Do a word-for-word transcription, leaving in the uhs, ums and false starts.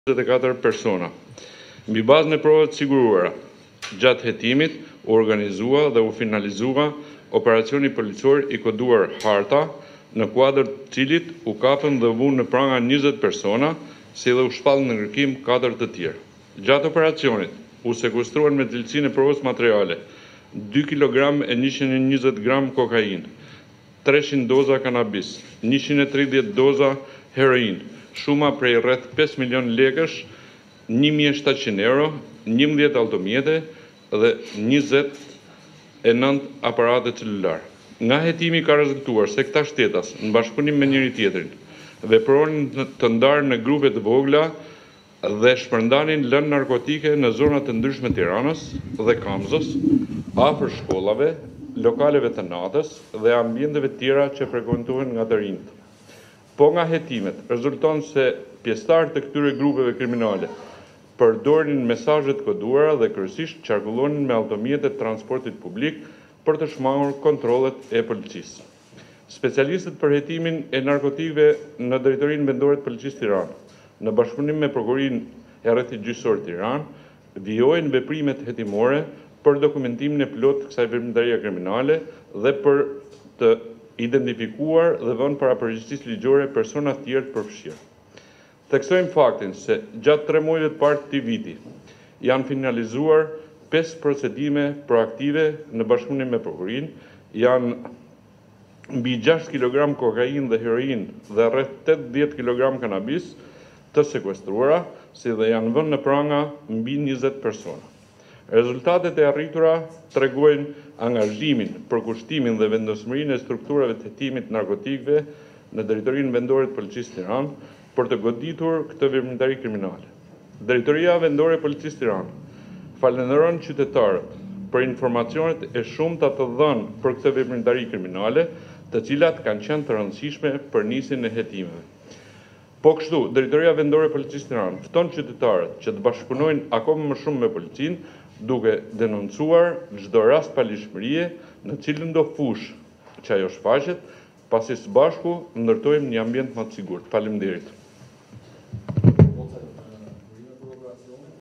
njëzet e katër persona. Mbi bazën e provave të siguruara, gjatë hetimit u organizua dhe u finalizua operacioni policor i koduar Harta, në kuadër të cilit u kapën dhe vunë në pranga njëzet persona, si dhe u shpallën në kërkim katër të tjerë. Gjatë operacionit u sekustruan me cilësinë e provës materiale dy kilogram e njëqind e njëzet gram kokainë, treqind doza kanabis, njëqind e tridhjetë doza heroin, shuma prej rreth pesë milion lekësh, një mijë e shtatëqind euro, njëmbëdhjetë automjete dhe njëzet e nëntë aparate celular. Nga hetimi ka rezultuar se këta shtetas, në bashkëpunim me njëri tjetrin, vepronin të ndarë në grupe të vogla dhe shpërndanin lënë narkotike në zonat të ndryshme të Tiranës dhe Kamzës, afër shkollave, lokaleve të natës dhe ambienteve tjera që frekuentohen nga të rinjt. Po nga hetimet, rezulton se pjesëtarët të këtyre grupeve kriminale përdorin mesazhet koduara dhe kryesisht qarkullonin me automjete të transportit publik për të shmangur kontrollet e policisë. Specialistët për hetimin e narkotikëve në Drejtorinë Vendore të Policisë Tiranë, në bashkëpunim me Prokurinë e Rrethit Gjyqësor Tiranë, vijojnë veprimet hetimore për dokumentimin e plot të kësaj veprimtarie kriminale dhe për të identifikuar dhe vënë para përgjegjësisë ligjore persona të tjerë të përfshirë. Theksojmë faktin se gjatë tre muajve të parë të këtij viti janë finalizuar pesë procedime proaktive në bashkëpunim me Prokurinë, janë mbi gjashtë kilogram kokainë dhe heroin dhe rreth tetëdhjetë kilogram kanabis të sekuestruara, si dhe janë vënë në pranga mbi njëzet persona. Rezultatet e arritura tregojnë angazhimin, përkushtimin dhe vendosmërinë e strukturave të hetimit narkotikëve në Drejtorinë Vendore të Policisë Tiranë për të goditur këtë veprimtari kriminale. Drejtoria Vendore e Policisë Tiranë falenderon qytetarët për informacionet e shumta të dhënë për këtë veprimtari kriminale, të cilat kanë qenë të rëndësishme për nisjen e hetimeve. Po kështu, Drejtoria Vendore e Policisë Tiranë fton qytetarët që të bashkëpunojnë akoma më shumë me policinë, duke denoncuar çdo rast palishmërie në cilën do fush që ajo shfaqet, pasi së bashku ndërtojmë një ambient më të sigurt. Faleminderit.